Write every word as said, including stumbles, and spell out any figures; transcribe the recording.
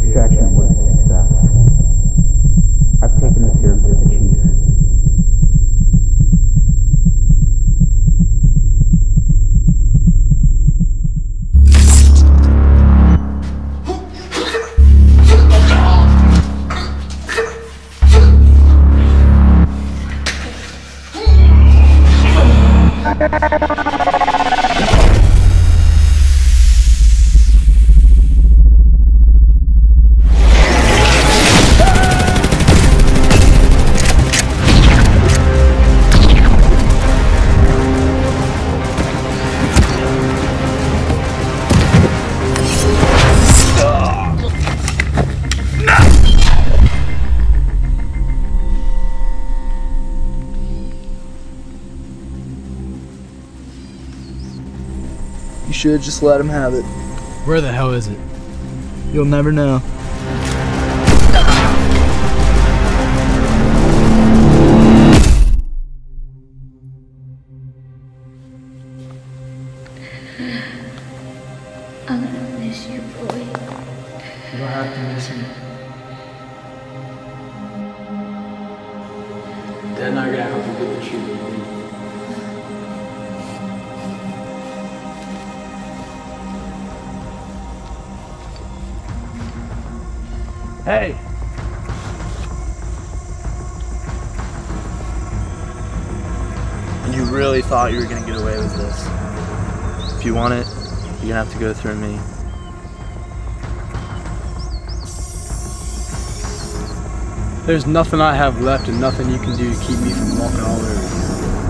extraction was a success. I've taken the serum to the chief. You should just let him have it. Where the hell is it? You'll never know. I'm gonna miss you, boy. You don't have to miss me. Dad and I are gonna help you get the treatment you need. Hey! You really thought you were gonna get away with this. If you want it, you're gonna have to go through me. There's nothing I have left and nothing you can do to keep me from walking all over you.